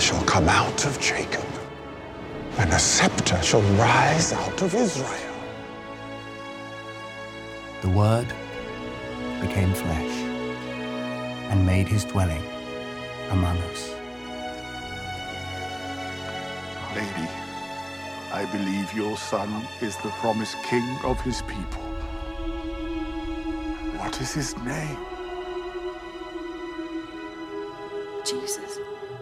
shall come out of Jacob, and a scepter shall rise out of Israel. The Word became flesh and made his dwelling among us. Lady, I believe your son is the promised king of his people. What is his name? Jesus.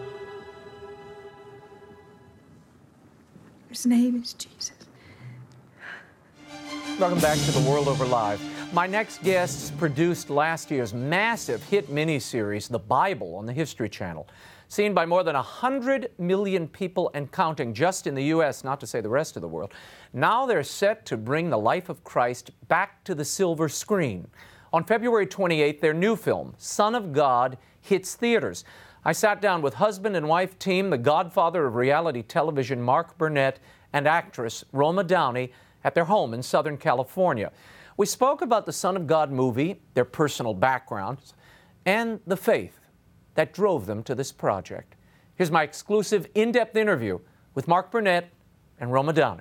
His name is Jesus. Welcome back to The World Over Live. My next guests produced last year's massive hit miniseries, The Bible, on the History Channel. Seen by more than 100 million people and counting just in the U.S., not to say the rest of the world. Now they're set to bring the life of Christ back to the silver screen. On February 28th, their new film, Son of God, hits theaters. I sat down with husband and wife team, the godfather of reality television, Mark Burnett, and actress Roma Downey, at their home in Southern California. We spoke about the Son of God movie, their personal backgrounds, and the faith that drove them to this project. Here's my exclusive in-depth interview with Mark Burnett and Roma Downey.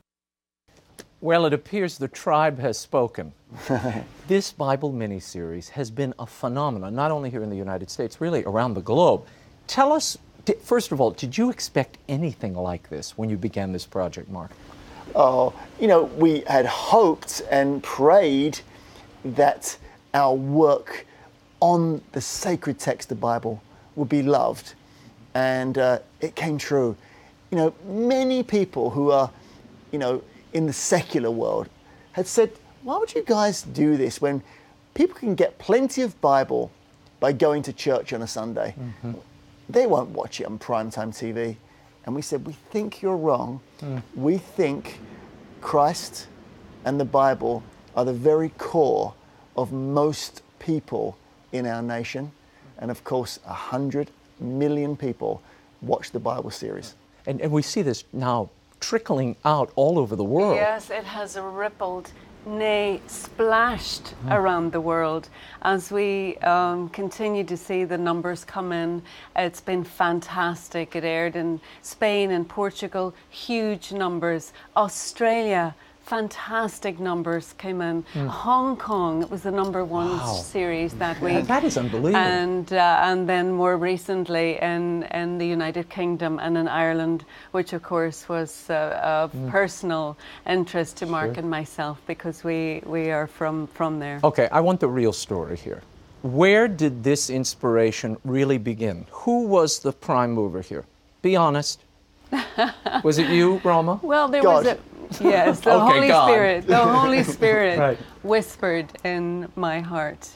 Well, it appears the tribe has spoken. This Bible miniseries has been a phenomenon, not only here in the United States, really around the globe. Tell us, first of all, did you expect anything like this when you began this project, Mark? Oh, you know, we had hoped and prayed that our work on the sacred text, the Bible, would be loved. And it came true. You know, many people who are, you know, in the secular world had said, why would you guys do this when people can get plenty of Bible by going to church on a Sunday? Mm-hmm. They won't watch it on primetime TV. And we said, we think you're wrong. We think Christ and the Bible are the very core of most people in our nation. And of course, 100 million people watch the Bible series. And we see this now trickling out all over the world. Yes, it has rippled, nay, splashed around the world. As we continue to see the numbers come in, it's been fantastic. It aired in Spain and Portugal, huge numbers. Australia, fantastic numbers came in. Hong Kong, it was the #1 series that week. That is unbelievable. And then more recently in the United Kingdom and in Ireland, which of course was of personal interest to Mark and myself because we are from there. Okay, I want the real story here. Where did this inspiration really begin? Who was the prime mover here? Be honest. Was it you, Roma? Well, there God. was a... Yes, the Okay, Holy God. Spirit. The Holy Spirit Right. whispered in my heart.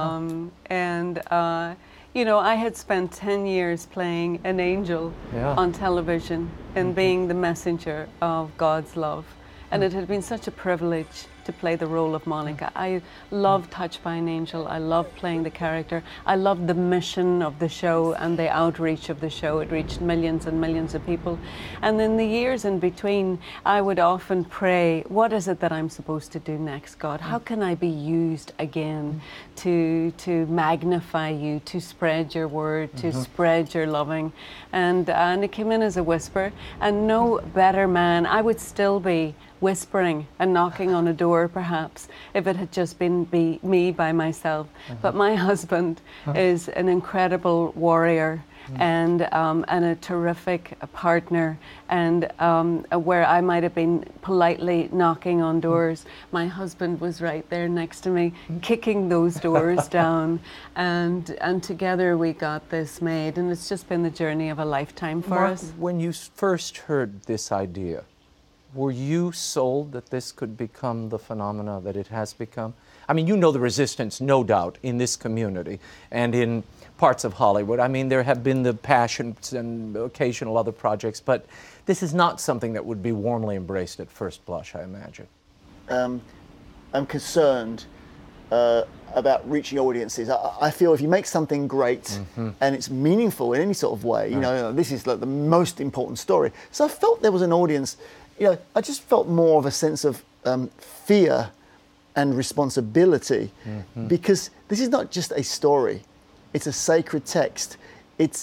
You know, I had spent 10 years playing an angel on television and being the messenger of God's love. And it had been such a privilege to play the role of Monica. I love Touched by an Angel. I love playing the character. I love the mission of the show and the outreach of the show. It reached millions and millions of people. And in the years in between, I would often pray, what is it that I'm supposed to do next, God? How can I be used again to magnify you, to spread your word, to spread your loving? And it came in as a whisper. And no better man, I would still be whispering and knocking on a door perhaps if it had just been me by myself. But my husband is an incredible warrior and a terrific partner, and where I might have been politely knocking on doors, my husband was right there next to me kicking those doors down, and together we got this made, and it's just been the journey of a lifetime for Mark, us. when you first heard this idea, were you sold that this could become the phenomena that it has become? I mean, you know the resistance, no doubt, in this community and in parts of Hollywood. I mean, there have been the passions and occasional other projects, but this is not something that would be warmly embraced at first blush, I imagine. I'm concerned about reaching audiences. I feel if you make something great and it's meaningful in any sort of way, you know, this is like the most important story. So I felt there was an audience. You know, I just felt more of a sense of fear and responsibility because this is not just a story. It's a sacred text. It's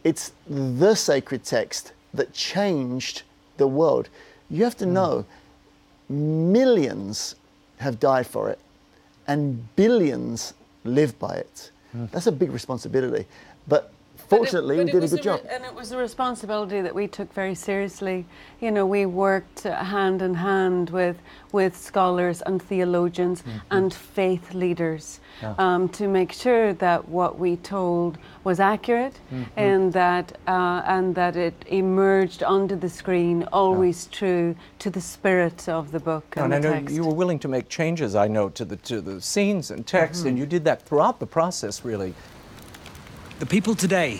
it's the sacred text that changed the world. You have to know, millions have died for it, and billions live by it. That's a big responsibility. But fortunately, we did a good job. And it was a responsibility that we took very seriously. You know, we worked hand in hand with scholars and theologians and faith leaders to make sure that what we told was accurate and that it emerged onto the screen always true to the spirit of the book and the I know text. you were willing to make changes, I know, to the scenes and text, and you did that throughout the process, really. The people today,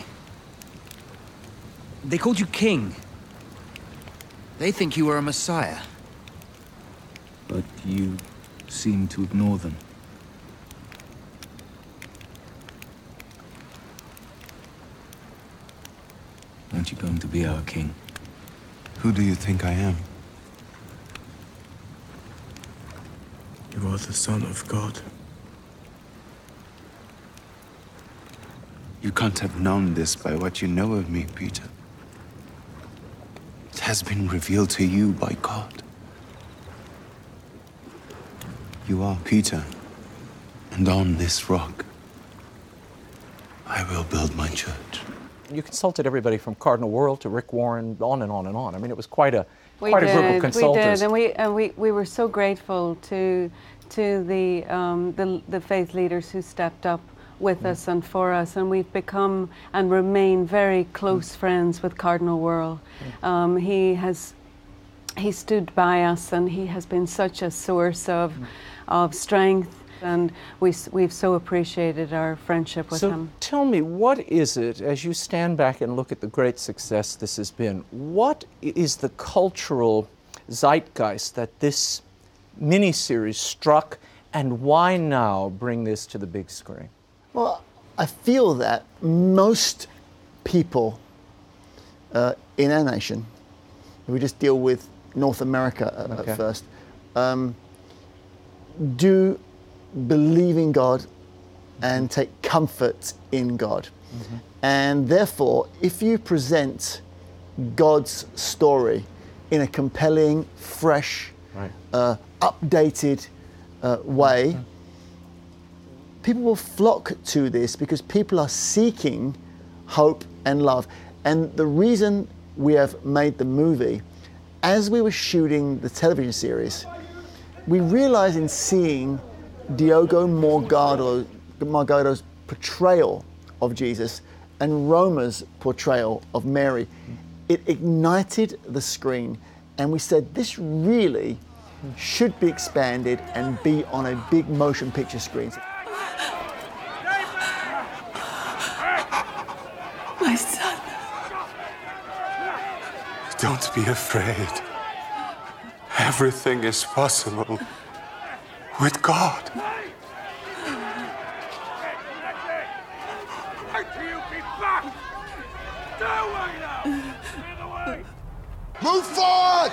they called you king. They think you are a messiah. But you seem to ignore them. Aren't you going to be our king? Who do you think I am? You are the Son of God. You can't have known this by what you know of me, Peter. It has been revealed to you by God. You are Peter, and on this rock, I will build my church. You consulted everybody from Cardinal Wuerl to Rick Warren, on and on and on. I mean, it was quite a group of consultants. We did, and we were so grateful to the faith leaders who stepped up with us and for us, and we've become and remain very close friends with Cardinal Wuerl. He stood by us, and he has been such a source of strength, and we've so appreciated our friendship with him. So tell me, what is it, as you stand back and look at the great success this has been, what is the cultural zeitgeist that this miniseries struck, and why now bring this to the big screen? Well, I feel that most people in our nation, we just deal with North America at first, do believe in God and take comfort in God. And therefore, if you present God's story in a compelling, fresh, updated way, people will flock to this because people are seeking hope and love. And the reason we have made the movie, as we were shooting the television series, we realized in seeing Diogo Morgado's portrayal of Jesus and Roma's portrayal of Mary, it ignited the screen, and we said this really should be expanded and be on a big motion picture screen. My son. Don't be afraid. Everything is possible with God. Move forward!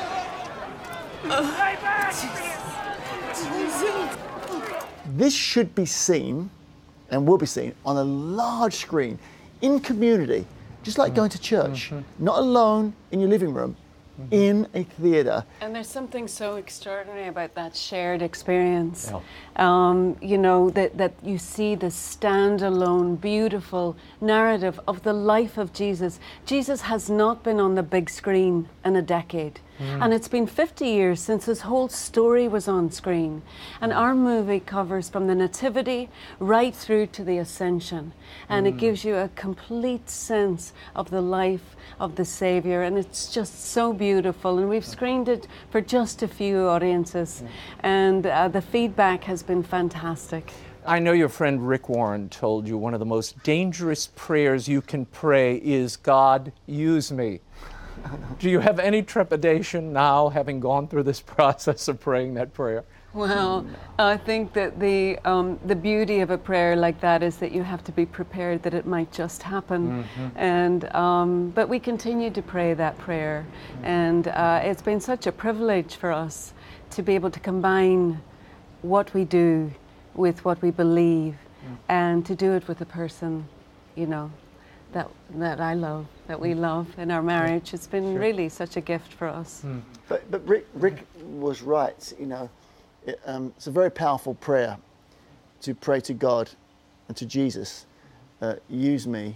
This should be seen, and will be seen, on a large screen, in community, just like going to church, not alone in your living room, in a theatre. And there's something so extraordinary about that shared experience. You know, that you see the standalone, beautiful narrative of the life of Jesus. Jesus has not been on the big screen in a decade. And it's been 50 years since his whole story was on screen. And our movie covers from the Nativity right through to the Ascension. And it gives you a complete sense of the life of the Savior. And it's just so beautiful. And we've screened it for just a few audiences. And the feedback has been fantastic. I know your friend Rick Warren told you one of the most dangerous prayers you can pray is, God, use me. Do you have any trepidation now, having gone through this process of praying that prayer? Well, I think that the beauty of a prayer like that is that you have to be prepared that it might just happen. And but we continue to pray that prayer, and it's been such a privilege for us to be able to combine what we do with what we believe, and to do it with a person, you know, that I love, that we love in our marriage. It's been really such a gift for us. But Rick was right, you know. It's a very powerful prayer to pray to God and to Jesus, use me.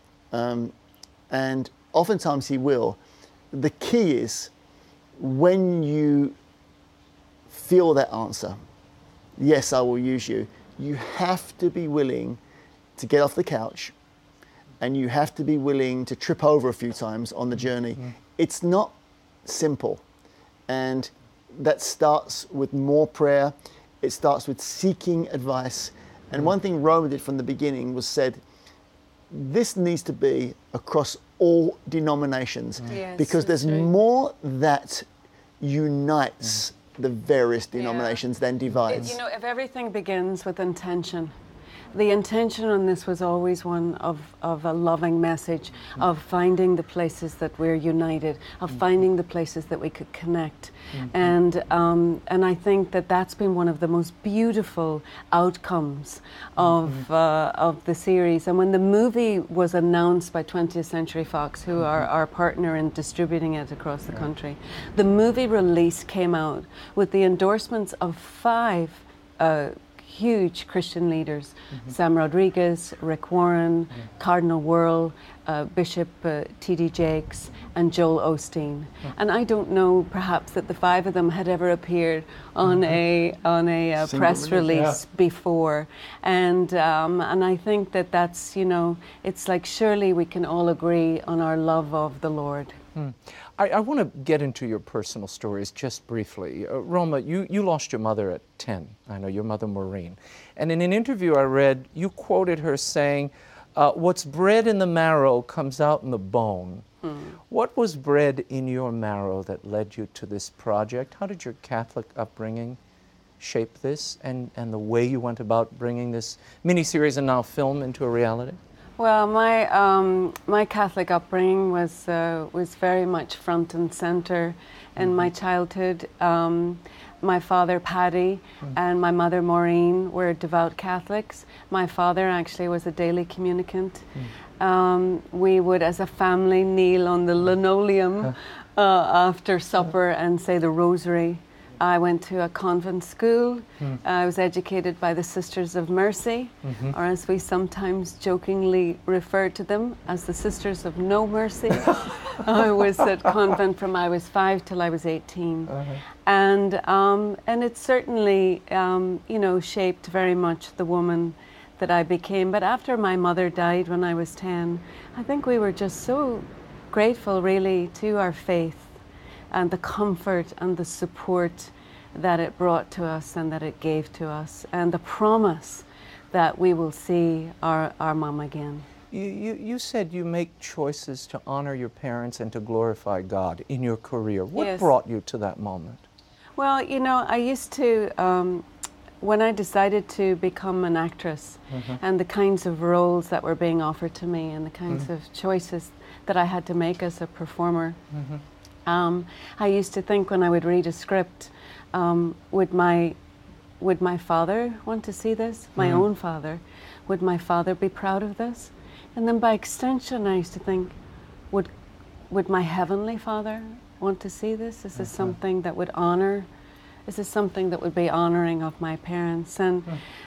And oftentimes he will. The key is when you feel that answer, yes, I will use you, you have to be willing to get off the couch, and you have to be willing to trip over a few times on the journey. It's not simple. And that starts with more prayer. It starts with seeking advice. And one thing Roma did from the beginning was said, this needs to be across all denominations, Yes, because there's that's right. more that unites the various denominations than divides. You know, if everything begins with intention, the intention on this was always one of a loving message, of finding the places that we're united, of finding the places that we could connect. And I think that that's been one of the most beautiful outcomes of the series. And when the movie was announced by 20th Century Fox, who are our partner in distributing it across the country, the movie release came out with the endorsements of 5 huge Christian leaders, Sam Rodriguez, Rick Warren, Cardinal Wuerl, Bishop T.D. Jakes, and Joel Osteen. And I don't know, perhaps, that the 5 of them had ever appeared on a press release before. And I think that that's, you know, it's like surely we can all agree on our love of the Lord. I want to get into your personal stories just briefly. Roma, you lost your mother at 10. I know, your mother Maureen. And in an interview I read, you quoted her saying, what's bred in the marrow comes out in the bone. What was bred in your marrow that led you to this project? How did your Catholic upbringing shape this and the way you went about bringing this miniseries and now film into a reality? Well, my Catholic upbringing was very much front and center in my childhood. My father, Paddy, and my mother, Maureen, were devout Catholics. My father actually was a daily communicant. We would, as a family, kneel on the linoleum after supper and say the rosary. I went to a convent school. I was educated by the Sisters of Mercy, or as we sometimes jokingly refer to them, as the Sisters of No Mercy. I was at convent from I was 5 till I was 18. And it certainly, you know, shaped very much the woman that I became. But after my mother died when I was 10, I think we were just so grateful, really, to our faith and the comfort and the support that it brought to us and that it gave to us, and the promise that we will see our mom again. You said you make choices to honor your parents and to glorify God in your career. What brought you to that moment? Well, you know, I used to, when I decided to become an actress, and the kinds of roles that were being offered to me and the kinds of choices that I had to make as a performer, I used to think when I would read a script, would my father want to see this? My own father. Would my father be proud of this? And then by extension, I used to think, would my heavenly Father want to see this? Is this something that would honor? Is this something that would be honoring of my parents? And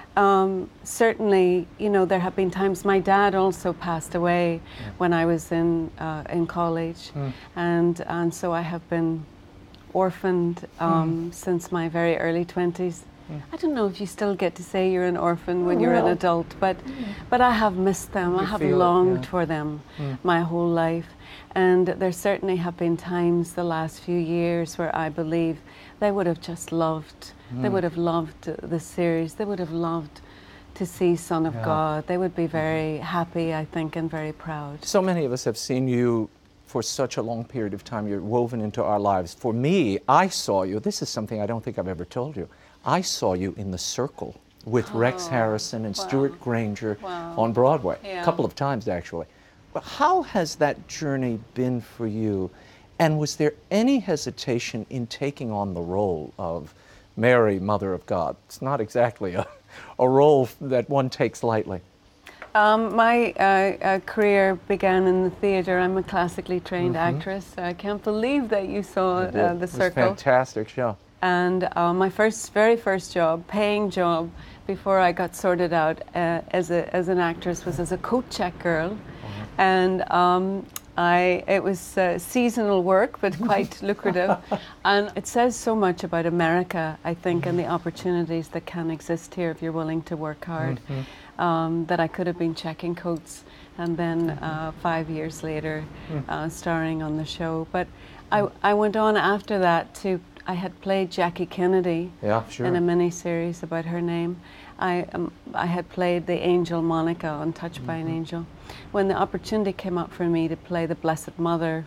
certainly, you know, there have been times. My dad also passed away when I was in college, and so I have been orphaned since my very early 20s. I don't know if you still get to say you're an orphan when you're an adult, but I have missed them. I have longed for them my whole life, and there certainly have been times the last few years where I believe they would have just loved. They would have loved the series. They would have loved to see Son of God. They would be very happy, I think, and very proud. So many of us have seen you for such a long period of time. You're woven into our lives. For me, I saw you. This is something I don't think I've ever told you. I saw you in The Circle with Rex Harrison and Stuart Granger on Broadway, a couple of times actually. But how has that journey been for you? And was there any hesitation in taking on the role of Mary, Mother of God? It's not exactly a role that one takes lightly. My career began in the theatre. I'm a classically trained actress. I can't believe that you saw The Circle. It was fantastic show. And my very first job, paying job, before I got sorted out as an actress, was as a coat check girl. And it was seasonal work, but quite lucrative. And it says so much about America, I think, and the opportunities that can exist here if you're willing to work hard. That I could have been checking coats and then 5 years later starring on the show. But I went on after that to, I had played Jackie Kennedy in a mini-series about her name. I had played the angel Monica on Touched by an Angel. When the opportunity came up for me to play the Blessed Mother,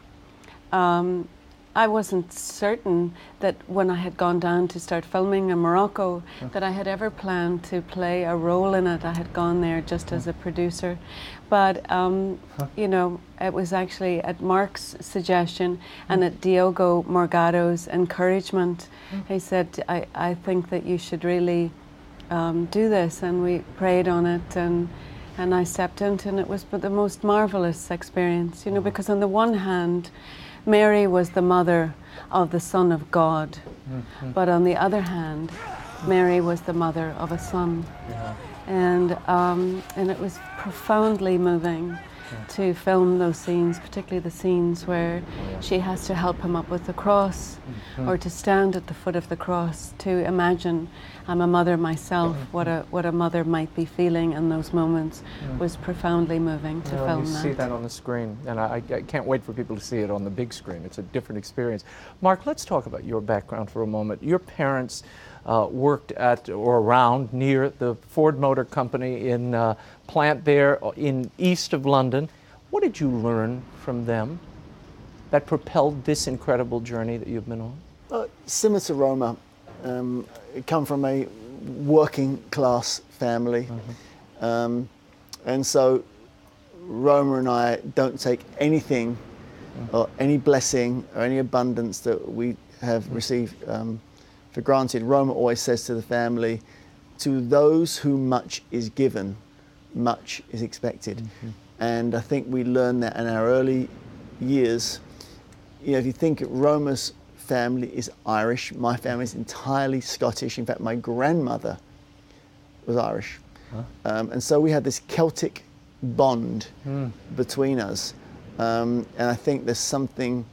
I wasn't certain that when I had gone down to start filming in Morocco that I had ever planned to play a role in it. I had gone there just as a producer. But, you know, it was actually at Mark's suggestion and at Diogo Morgado's encouragement. He said, I think that you should really do this. And we prayed on it and I stepped into it, and it was the most marvelous experience, you know, because on the one hand, Mary was the mother of the Son of God, but on the other hand, Mary was the mother of a son. And it was profoundly moving to film those scenes, particularly the scenes where she has to help him up with the cross or to stand at the foot of the cross, to imagine, I'm a mother myself, what a mother might be feeling in those moments was profoundly moving to film that. You see that on the screen, and I can't wait for people to see it on the big screen. It's a different experience. Mark, let's talk about your background for a moment. Your parents worked at or around near the Ford Motor Company in plant there in east of London. What did you learn from them that propelled this incredible journey that you've been on? Similar to Roma, I come from a working class family, and so Roma and I don't take anything or any blessing or any abundance that we have received for granted. Roma always says to the family, to those who much is given, much is expected. And I think we learned that in our early years. You know, if you think Roma's family is Irish, my family is entirely Scottish. In fact, my grandmother was Irish. And so we had this Celtic bond between us. And I think there's something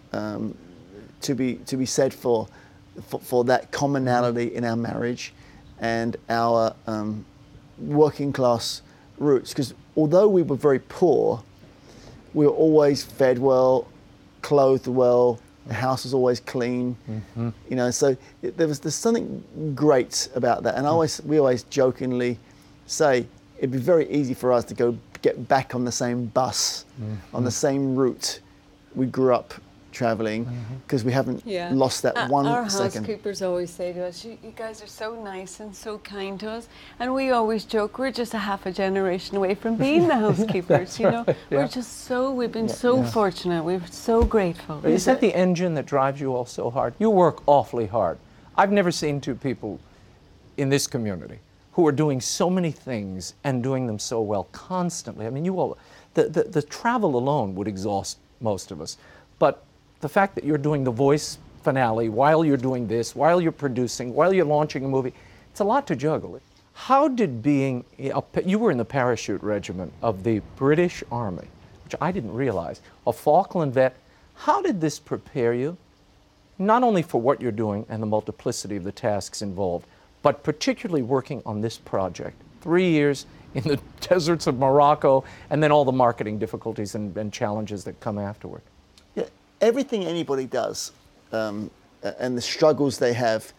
to be said for that commonality in our marriage and our working class roots. Because although we were very poor, we were always fed well, clothed well, the house was always clean. You know, so there's something great about that. And we always jokingly say it'd be very easy for us to get back on the same bus, on the same route we grew up traveling, because we haven't lost that 1 Our second. housekeepers always say to us, you guys are so nice and so kind to us. And we always joke, we're just a half a generation away from being the housekeepers, you know. We're just we've been so fortunate, we're so grateful. Is that the engine that drives you all so hard? You work awfully hard. I've never seen two people in this community who are doing so many things and doing them so well constantly. I mean, you all, the travel alone would exhaust most of us. But the fact that you're doing the Voice finale while you're doing this, while you're producing, while you're launching a movie, it's a lot to juggle. How did you were in the parachute regiment of the British Army, which I didn't realize, a Falkland vet. How did this prepare you, not only for what you're doing and the multiplicity of the tasks involved, but particularly working on this project? 3 years in the deserts of Morocco, and then all the marketing difficulties and challenges that come afterward. Everything anybody does and the struggles they have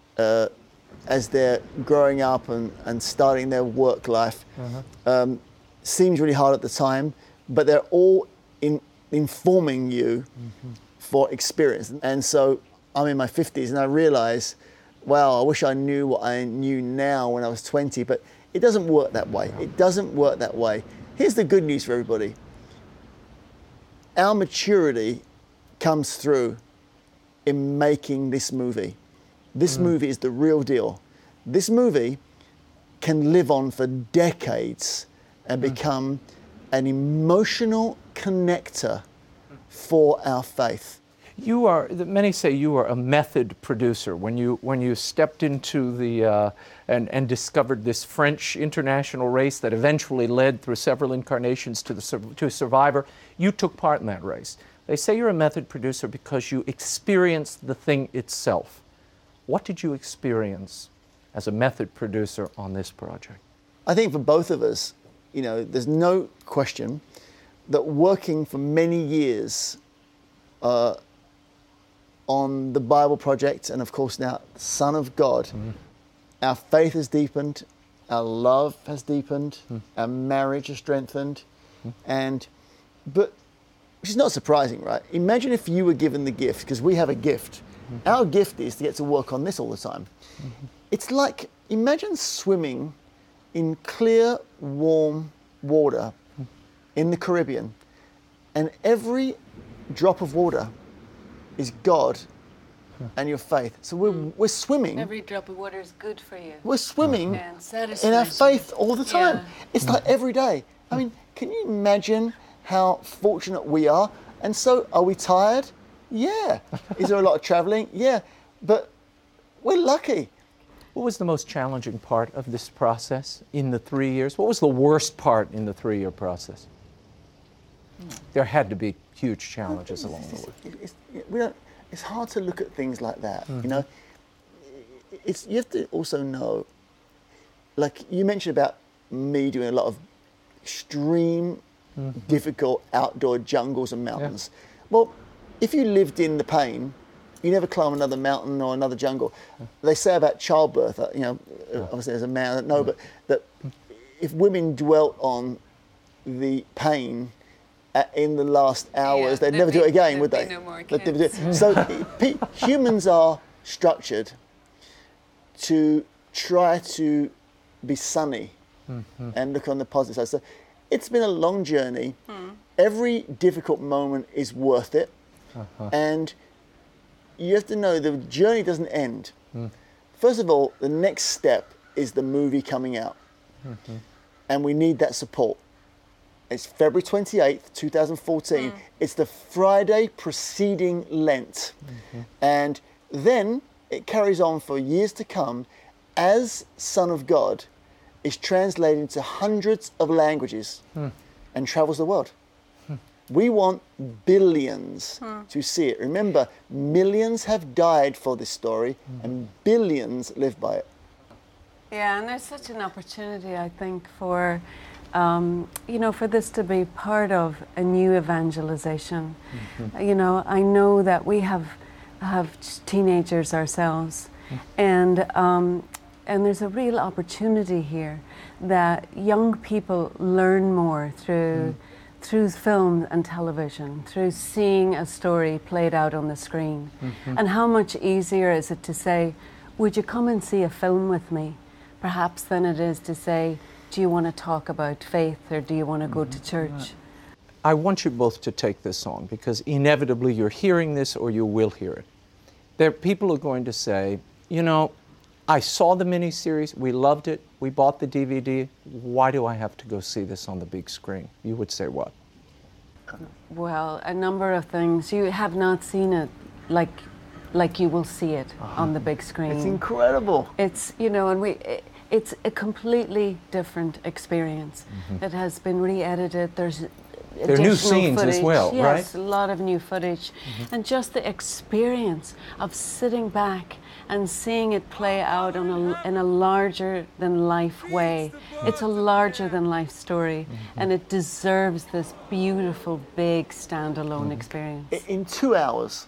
as they're growing up and starting their work life seems really hard at the time, but they're all informing you for experience. And so I'm in my 50s and I realize, wow, I wish I knew what I knew now when I was 20, but it doesn't work that way. It doesn't work that way. Here's the good news for everybody. Our maturity comes through in making this movie. This movie is the real deal. This movie can live on for decades and become an emotional connector for our faith. You are, many say you are a method producer. When you stepped into the, and discovered this French international race that eventually led through several incarnations to Survivor, you took part in that race. They say you're a method producer because you experienced the thing itself. What did you experience as a method producer on this project? I think for both of us, you know, there's no question that working for many years on the Bible Project, and of course now Son of God, our faith has deepened, our love has deepened, our marriage has strengthened, but which is not surprising, right? Imagine if you were given the gift, because we have a gift. Our gift is to get to work on this all the time. It's like, imagine swimming in clear, warm water in the Caribbean, and every drop of water is God and your faith. So we're swimming. Every drop of water is good for you. We're swimming and in our faith all the time. Yeah. It's like every day. I mean, can you imagine how fortunate we are? And so, are we tired? Yeah. Is there a lot of traveling? Yeah. But we're lucky. What was the most challenging part of this process in the 3 years? What was the worst part in the 3-year process? There had to be huge challenges along the way. It's hard to look at things like that, you know. You have to also know, like you mentioned about me doing a lot of extreme, difficult outdoor jungles and mountains. Well, if you lived in the pain, you never climb another mountain or another jungle. They say about childbirth, you know, obviously as a man, I don't know, but that if women dwelt on the pain in the last hours, they'd never do it again, would they? No more kids. So humans are structured to try to be sunny and look on the positive side. So it's been a long journey. Every difficult moment is worth it. And you have to know the journey doesn't end. First of all, the next step is the movie coming out. And we need that support. It's February 28th, 2014. It's the Friday preceding Lent. And then it carries on for years to come as Son of God is translated into hundreds of languages and travels the world. We want billions to see it. Remember, millions have died for this story and billions live by it. Yeah, and there's such an opportunity, I think, for you know, for this to be part of a new evangelization. You know, I know that we have teenagers ourselves, and there's a real opportunity here that young people learn more through film and television, through seeing a story played out on the screen. And how much easier is it to say, would you come and see a film with me? Perhaps than it is to say, do you want to talk about faith or do you want to go to church? I want you both to take this on because inevitably you're hearing this or you will hear it. There are people who are going to say, you know, I saw the miniseries, we loved it, we bought the DVD, why do I have to go see this on the big screen? You would say what? Well, a number of things. You have not seen it like you will see it on the big screen. It's incredible. It's, you know, and it's a completely different experience. It has been re-edited. There are new scenes footage. as well, right? Yes, a lot of new footage. And just the experience of sitting back and seeing it play out in a larger-than-life way. It's a larger-than-life story, and it deserves this beautiful, big, standalone experience. In 2 hours,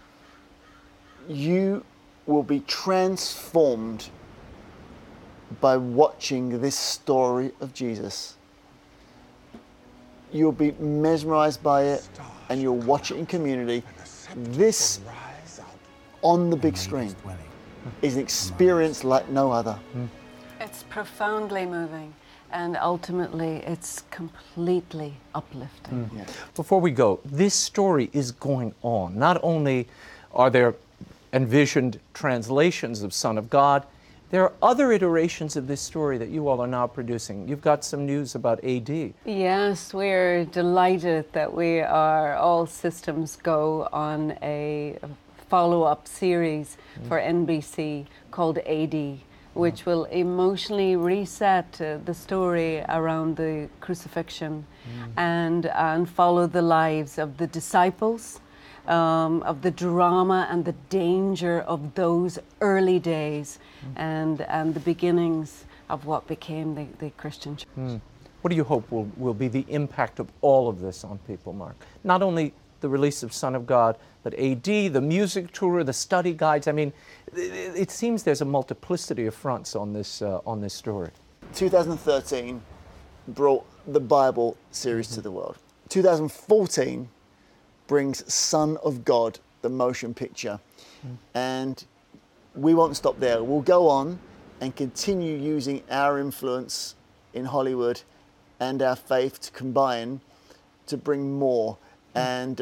you will be transformed by watching this story of Jesus. You'll be mesmerized by it, and you'll watch it in community. This, on the big screen, is an experience like no other. It's profoundly moving, and ultimately, it's completely uplifting. Before we go, this story is going on. Not only are there envisioned translations of Son of God, There are other iterations of this story that you all are now producing. You've got some news about AD. Yes, we're delighted that we are all systems go on a follow-up series for NBC called AD, which will emotionally reset the story around the crucifixion and follow the lives of the disciples, of the drama and the danger of those early days and the beginnings of what became the Christian church. What do you hope will be the impact of all of this on people, Mark? Not only the release of Son of God, but AD, the music tour, the study guides. I mean, it seems there's a multiplicity of fronts on this story. 2013 brought the Bible series to the world. 2014 brings Son of God, the motion picture. And we won't stop there. We'll go on and continue using our influence in Hollywood and our faith to combine to bring more. And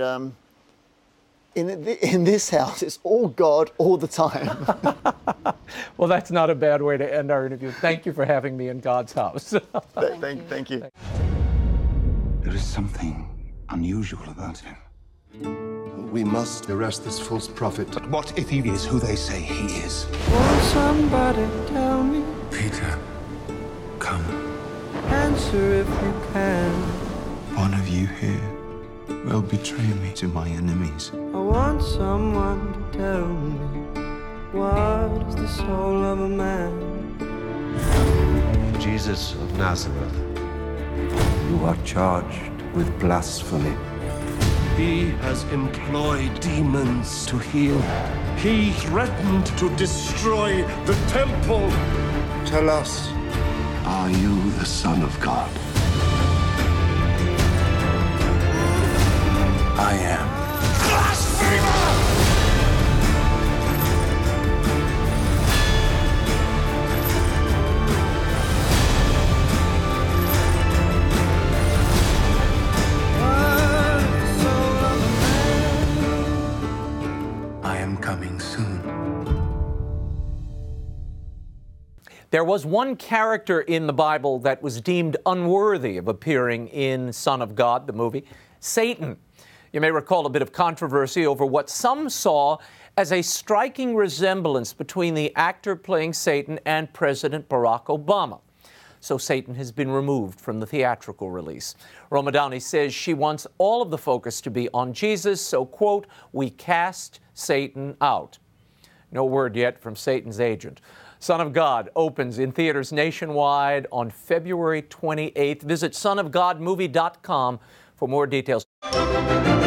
in this house, it's all God all the time. Well, that's not a bad way to end our interview. Thank you for having me in God's house. Thank you. There is something unusual about him. We must arrest this false prophet. But what if he is who they say he is? Won't somebody tell me? Peter, come. Answer if you can. One of you here will betray me to my enemies. I want someone to tell me, what is the soul of a man? Jesus of Nazareth, you are charged with blasphemy. He has employed demons to heal. He threatened to destroy the temple. Tell us, are you the Son of God? I am. Blasphemer! I am coming soon. There was one character in the Bible that was deemed unworthy of appearing in Son of God, the movie, Satan. You may recall a bit of controversy over what some saw as a striking resemblance between the actor playing Satan and President Barack Obama. So Satan has been removed from the theatrical release. Roma Downey says she wants all of the focus to be on Jesus, so, quote, we cast Satan out. No word yet from Satan's agent. Son of God opens in theaters nationwide on February 28th. Visit sonofgodmovie.com for more details.